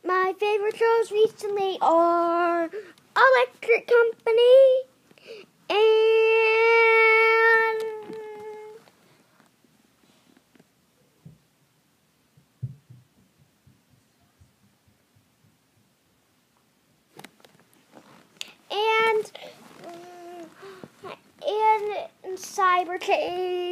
My favorite shows recently are Electric Company and Cyber Cage.